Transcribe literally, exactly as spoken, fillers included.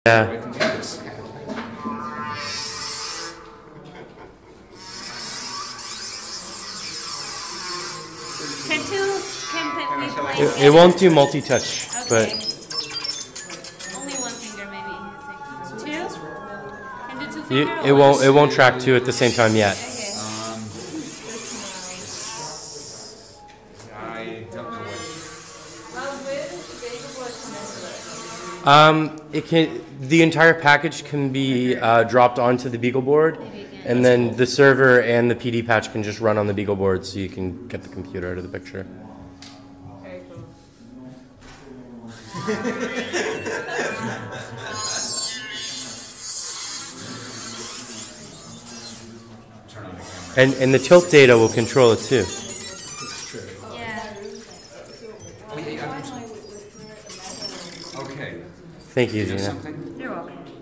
Yeah. We can do this. Can two, can we play? It, it won't do multi-touch, Okay. but Only one finger maybe. Two? Can do two you, finger? it won't. It won't track two at the same time yet. Okay. Um, I don't know what. Um, it can. The entire package can be uh, dropped onto the Beagle board, and then the server and the P D patch can just run on the Beagle board, so you can get the computer out of the picture. Very cool. Turn on the camera. And and the tilt data will control it too. It's true. Yeah. Oh, yeah, yeah. Okay. Thank you, You know Gina. something? You're welcome.